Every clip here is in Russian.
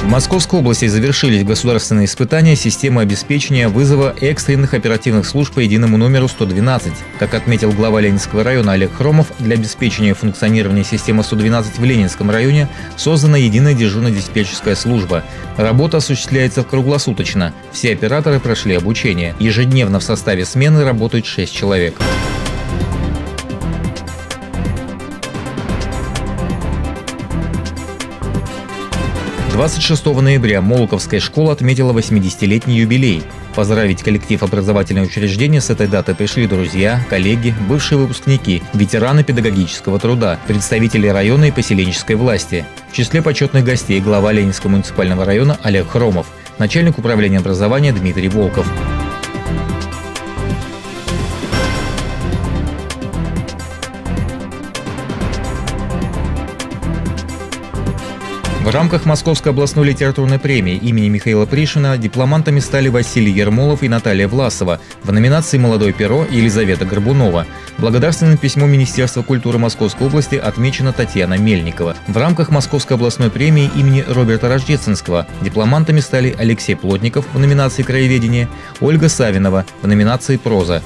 В Московской области завершились государственные испытания системы обеспечения вызова экстренных оперативных служб по единому номеру 112. Как отметил глава Ленинского района Олег Хромов, для обеспечения функционирования системы 112 в Ленинском районе создана единая дежурно-диспетчерская служба. Работа осуществляется круглосуточно. Все операторы прошли обучение. Ежедневно в составе смены работают 6 человек. – 26 ноября Молоковская школа отметила 80-летний юбилей. Поздравить коллектив образовательного учреждения с этой датой пришли друзья, коллеги, бывшие выпускники, ветераны педагогического труда, представители района и поселенческой власти. В числе почетных гостей глава Ленинского муниципального района Олег Хромов, начальник управления образования Дмитрий Волков. В рамках Московской областной литературной премии имени Михаила Пришвина дипломантами стали Василий Ермолов и Наталья Власова. В номинации «Молодое перо» Елизавета Горбунова. Благодарственным письмом Министерства культуры Московской области отмечена Татьяна Мельникова. В рамках Московской областной премии имени Роберта Рождественского дипломантами стали Алексей Плотников в номинации «Краеведение», Ольга Савинова в номинации «Проза».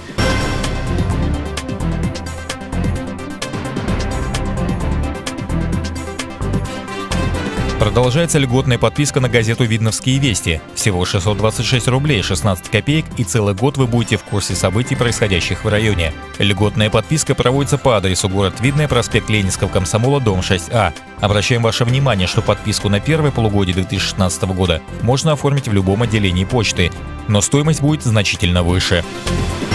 Продолжается льготная подписка на газету «Видновские вести». Всего 626 рублей 16 копеек, и целый год вы будете в курсе событий, происходящих в районе. Льготная подписка проводится по адресу: город Видное, проспект Ленинского комсомола, дом 6А. Обращаем ваше внимание, что подписку на первое полугодие 2016 года можно оформить в любом отделении почты, но стоимость будет значительно выше.